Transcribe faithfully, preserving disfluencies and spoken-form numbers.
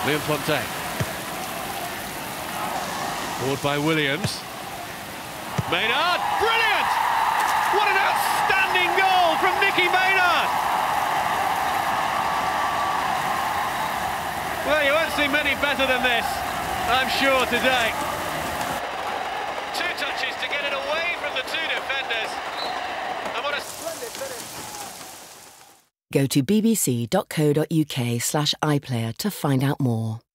Liam Fontaine. Forward by Williams. Maynard, brilliant! What an outstanding goal from Nicky Maynard! Well, you won't see many better than this, I'm sure, today. Two touches to get it away from the two defenders. And what a splendid finish. Go to bbc.co.uk slash iPlayer to find out more.